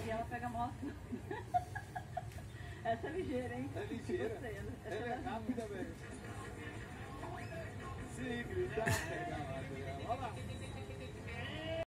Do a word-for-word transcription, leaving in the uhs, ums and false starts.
E ela pega a moto. Essa é ligeira, hein? É ligeira. Gostei, essa Ela é rápida, velho. Se gritar,